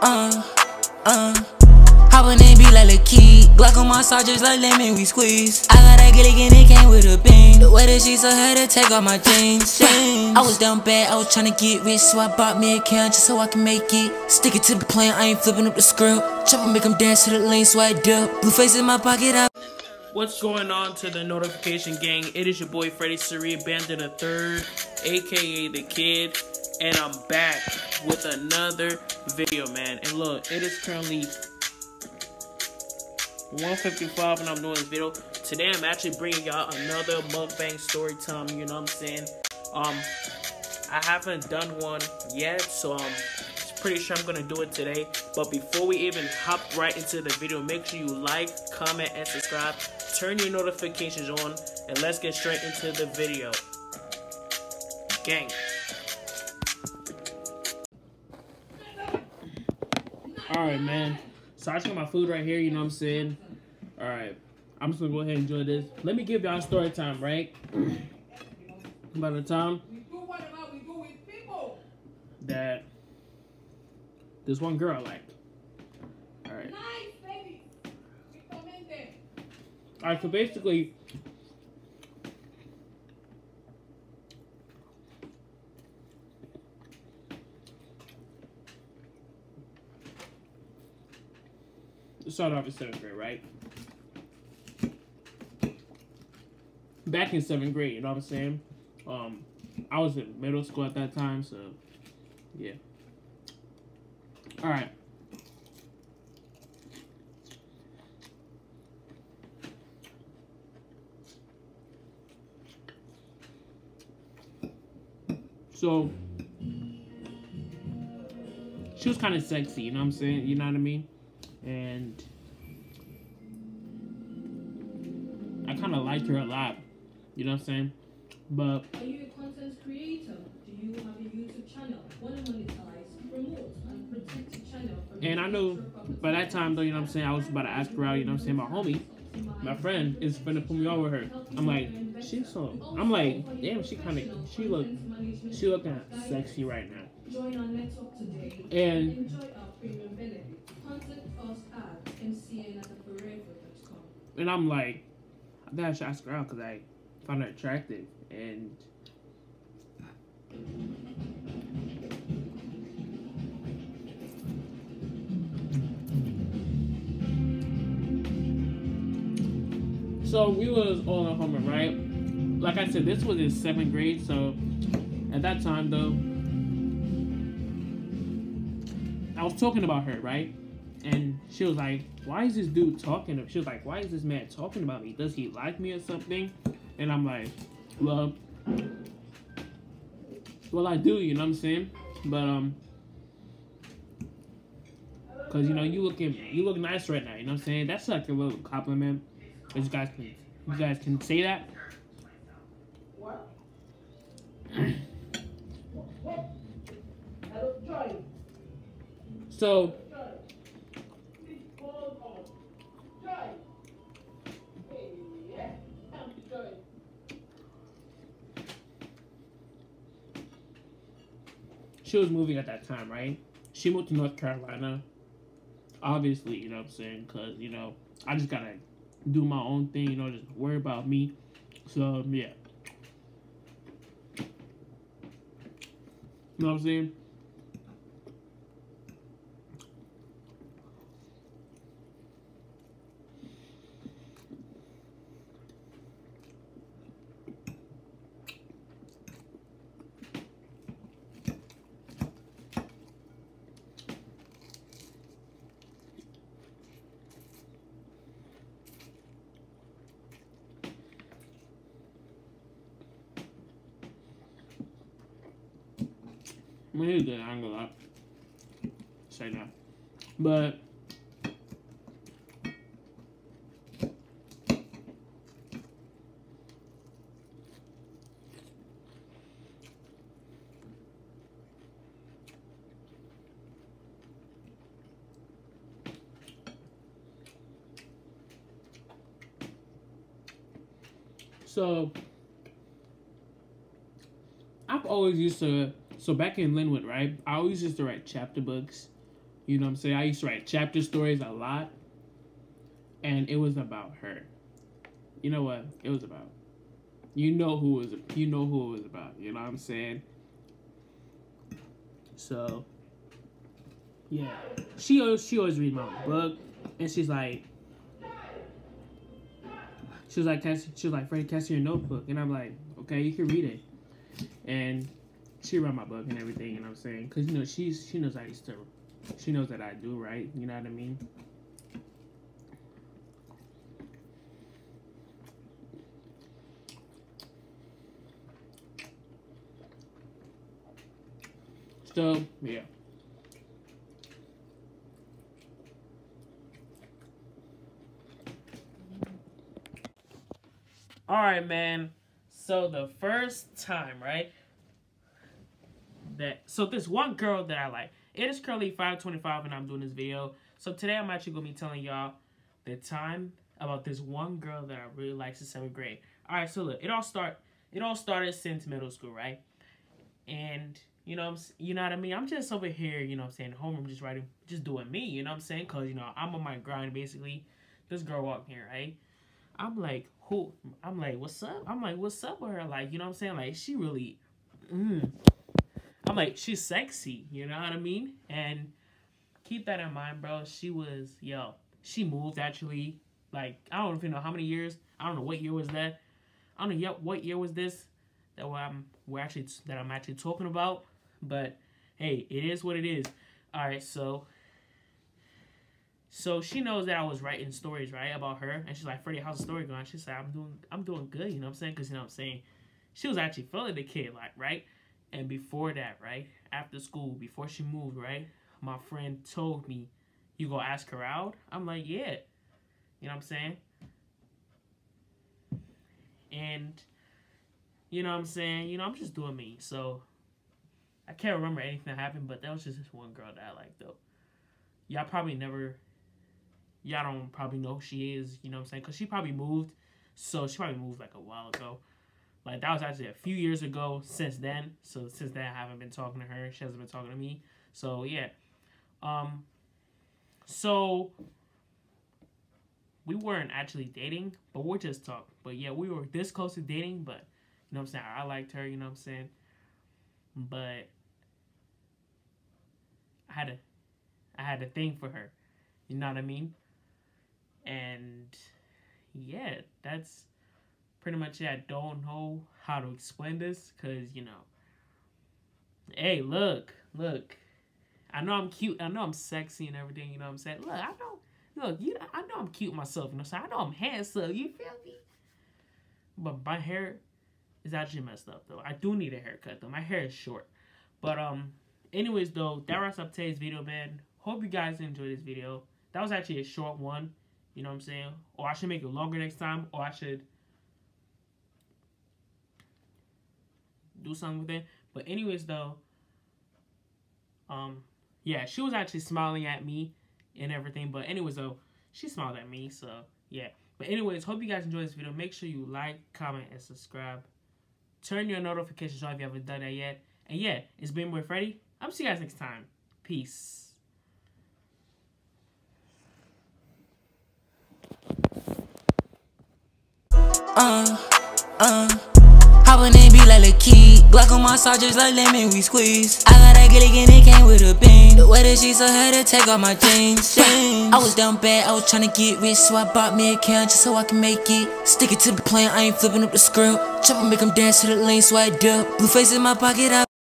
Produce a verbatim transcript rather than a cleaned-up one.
Uh, uh. Hoppin' and be like a key. Glock on my side just like lemon we squeeze. I got that gilligan and it came with a beam. The way that she so had to take off my jeans. I was down bad, I was tryna get rich, so I bought me a account just so I can make it. Stick it to the plan, I ain't flipping up the script. Chopper make them dance to the lane, so I dip. Blue face in my pocket, I What's going on to the notification gang? It is your boy Freddy Suri, Bandit the Third, aka the Kid, and I'm back with another video, man. And look, it is currently one fifty-five and I'm doing this video. Today I'm actually bringing y'all another mukbang story time, you know what I'm saying? Um, I haven't done one yet, so I'm pretty sure I'm gonna do it today. But before we even hop right into the video, make sure you like, comment, and subscribe. Turn your notifications on, and let's get straight into the video. Gang. Alright, man. So I just got my food right here, you know what I'm saying? Alright. I'm just gonna go ahead and enjoy this. Let me give y'all a story time, right? By the time that this one girl I like. Alright. Alright, so basically it started off in seventh grade, right? Back in seventh grade, you know what I'm saying? Um, I was in middle school at that time, so yeah. All right. So she was kind of sexy, you know what I'm saying? You know what I mean? And I kind of liked her a lot, you know what I'm saying? But are you a content creator? Do you have a YouTube channel? Want to monetize, promote, and protect your channel from and I know by that time though, you know what I'm saying, I was about to ask her out, you know what I'm saying? My homie, my friend, is finna put me on with her. I'm like, she's so, I'm like, damn, she kind of, she look, she looking sexy right now. Join our network today And enjoy our premium benefits. Contact us at m c n at forever dot com. And I'm like, I think I should ask her out because I found her attractive. And so we was all in homeroom, right? Like I said, this was in seventh grade, so at that time though, I was talking about her, right? And she was like, why is this dude talking to, she was like, why is this man talking about me? Does he like me or something? And I'm like, well, well I do, you know what I'm saying? But, um, cause, you know, you looking, you look nice right now, you know what I'm saying? That's like a little compliment. You guys can, you guys can say that. So, she was moving at that time, right? She moved to North Carolina. Obviously, you know what I'm saying? Because, you know, I just gotta do my own thing, you know, just worry about me. So, yeah. You know what I'm saying? I mean, it's good, I ain't gonna lie. Say that. But so I've always used to, so back in Linwood, right, I always used to write chapter books You know what I'm saying? I used to write chapter stories a lot. And it was about her. You know what? It was about. You know who it was. You know who it was about. You know what I'm saying? So, yeah. She always, she always reads my book. And she's like, she was like, she was like, Freddie, can I see your notebook? And I'm like, okay, you can read it. And she read my book and everything, you know what I'm saying? Because, you know, she's, she knows I used to, she knows that I do, right? You know what I mean? So, yeah. Alright, man. So, the first time, right? That So, this one girl that I like. It is currently five twenty-five and I'm doing this video. So, today I'm actually going to be telling y'all the time about this one girl that I really like since seventh grade. Alright, so look. It all start. It all started since middle school, right? And... You know, you know what I mean? I'm just over here, you know what I'm saying, at home, I'm just writing, just doing me, you know what I'm saying? Because, you know, I'm on my grind, basically. This girl walked here, right? I'm like, who? I'm like, what's up? I'm like, what's up with her? Like, you know what I'm saying? Like, she really, mm. I'm like, she's sexy, you know what I mean? And keep that in mind, bro. She was, yo, she moved, actually. Like, I don't even know how many years. I don't know what year was that. I don't know what year was this that I'm, we're actually, that I'm actually talking about. But, hey, it is what it is. Alright, so... So, she knows that I was writing stories, right, about her. And she's like, Freddie, how's the story going? She said, I'm doing I'm doing good, you know what I'm saying? Because, you know what I'm saying? She was actually feeling the kid, like, right? And before that, right, after school, before she moved, right, my friend told me, you gonna ask her out? I'm like, yeah. You know what I'm saying? And, you know what I'm saying? You know, I'm just doing me, so... I can't remember anything that happened, but that was just this one girl that I liked, though. Y'all probably never... Y'all don't probably know who she is, you know what I'm saying? Because she probably moved, so she probably moved, like, a while ago. Like, that was actually a few years ago since then. So, since then, I haven't been talking to her. She hasn't been talking to me. So, yeah. Um, so, we weren't actually dating, but we're just talking. But, yeah, we were this close to dating, but, you know what I'm saying? I liked her, you know what I'm saying? But I had a, I had a thing for her, you know what I mean? And yeah, that's pretty much it. I don't know how to explain this, cause you know, hey, look, look, I know I'm cute, I know I'm sexy and everything, you know what I'm saying? Look, I know, look, you, know, I know I'm cute myself, you know what I'm saying? I know I'm handsome, you feel me? But my hair is actually messed up, though. I do need a haircut, though. My hair is short. But, um, anyways, though, that wraps up today's video, man. Hope you guys enjoyed this video. That was actually a short one, you know what I'm saying? Or I should make it longer next time, or I should do something with it. But anyways, though, um, yeah, she was actually smiling at me and everything. But anyways, though, she smiled at me, so, yeah. But anyways, hope you guys enjoyed this video. Make sure you like, comment, and subscribe. Turn your notifications on if you haven't done that yet. And yeah, it's been with Freddie. I'll see you guys next time. Peace. Uh, uh, hoppin' and be like a key. Glock on my side just like lemon we squeeze. I got that gilligan and it came with a beam. The way that she so had to take off my jeans. I was down bad, I was tryna get rich, so I bought me a couch just so I can make it. Stick it to the plan, I ain't flipping up the script. Chopper make them dance to the lane, so I dip. Blue face in my pocket, I